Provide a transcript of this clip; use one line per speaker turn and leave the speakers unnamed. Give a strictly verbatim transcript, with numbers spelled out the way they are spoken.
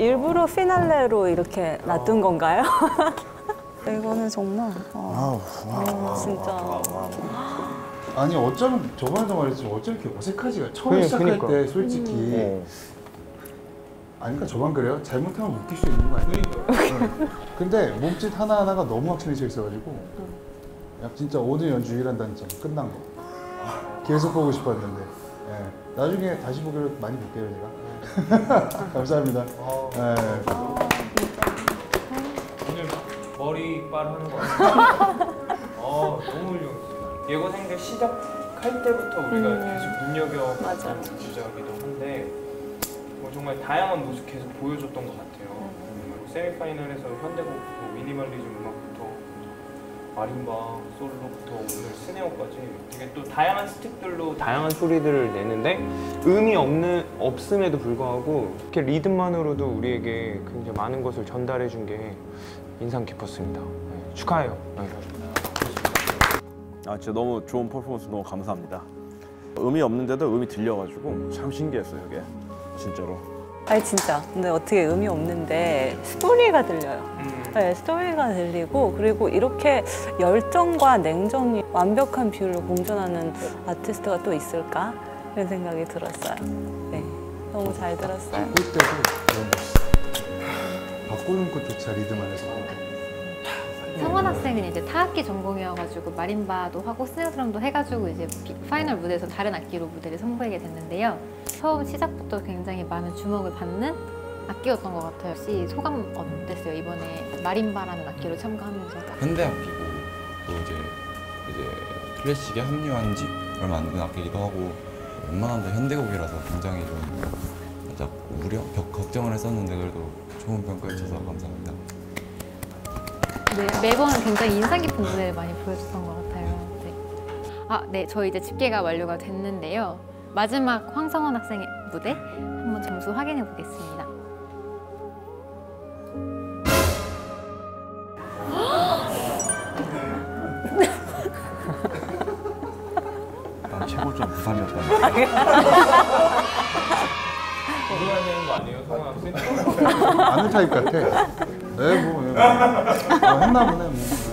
일부러 피날레로 이렇게 놔둔 건가요? 이거는 정말 어, 어, 진짜
아니 어쩜 저번에도 말했지만 어쩜 이렇게 어색하지가 처음
그래,
시작할
그러니까.
때 솔직히
음.
아니 그러니까 저만 그래요? 잘못하면 웃길 수 있는 거 아니에요? 네. 근데 몸짓 하나하나가 너무 확실해져 있어가지고 야, 진짜 오늘 연주 일한다는 점 끝난 거 계속 보고 싶었는데 네. 나중에 다시 보기로 많이 볼게요 제가. 감사합니다.
어,
네.
오늘 머리빨 하는 거 같아요. 어, 너무 훌륭했습니다. 예고생들 시작할 때부터 우리가
음.
계속 눈여겨봤던
맞아.
주자기도 한데 뭐 정말 다양한 모습 계속 보여줬던 것 같아요. 음. 세미파이널에서 현대곡부터 미니멀리즘 음악부터 마림바, 솔로부터 오늘 스네어까지 되게 또 다양한 스틱들로 다양한 소리들을 내는데 음이 없는, 없음에도 불구하고 이렇게 리듬만으로도 우리에게 굉장히 많은 것을 전달해 준 게 인상 깊었습니다. 네, 축하해요. 네.
아 진짜 너무 좋은 퍼포먼스 너무 감사합니다. 음이 없는데도 음이 들려가지고 참 신기했어요 이게 진짜로.
아니 진짜 근데 어떻게 음이 없는데 스토리가 들려요.
음.
네, 스토리가 들리고 그리고 이렇게 열정과 냉정이 완벽한 비율로 공존하는 아티스트가 또 있을까? 이런 생각이 들었어요. 네, 너무 잘 들었어요.
바꿀 때도 너무 멋있어. 바꾸는 것조차 리듬 안에서
성원 학생은 이제 타악기 전공이어가지고 마림바도 하고 스네어드럼도 해가지고 이제 파이널 무대에서 다른 악기로 무대를 선보이게 됐는데요. 처음 시작부터 굉장히 많은 주목을 받는 악기였던 것 같아요. 혹시 소감 어땠어요? 이번에 마림바라는 악기로 참가하면서.
현대 악기고 또 이제 이제 클래식에 합류한 지 얼마 안 된 악기이기도 하고 웬만한데 현대곡이라서 굉장히 좀 살짝 우려, 벽 걱정을 했었는데 그래도 좋은 평가해 주셔서 감사합니다.
네, 매번 굉장히 인상 깊은 무대를 많이 보여줬던 것 같아요. 네. 아, 네, 저희 이제 집계가 완료가 됐는데요. 마지막 황성원 학생의 무대 한번 점수 확인해 보겠습니다.
난 최고점 부산이었다.
물어야 되는 거 아니에요, 성원 학생?
아는 타입 같아. 네, 뭐, 네, 뭐. 어, 했나 보네 뭐.